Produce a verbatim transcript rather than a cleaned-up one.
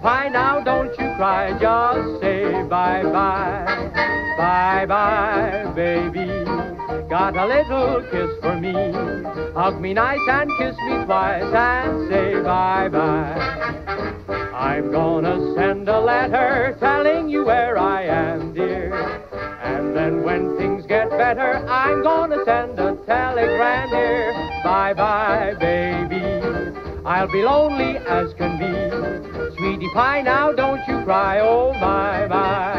Pie, now don't you cry, just say bye-bye. Bye-bye, baby. Got a little kiss for me. Hug me nice and kiss me twice and say bye-bye. I'm gonna send a letter telling you where I am, dear. And then when things get better, I'm gonna send a telegram here. Bye-bye, baby. I'll be lonely as can be. Sweetie pie, now don't you cry, oh my, my.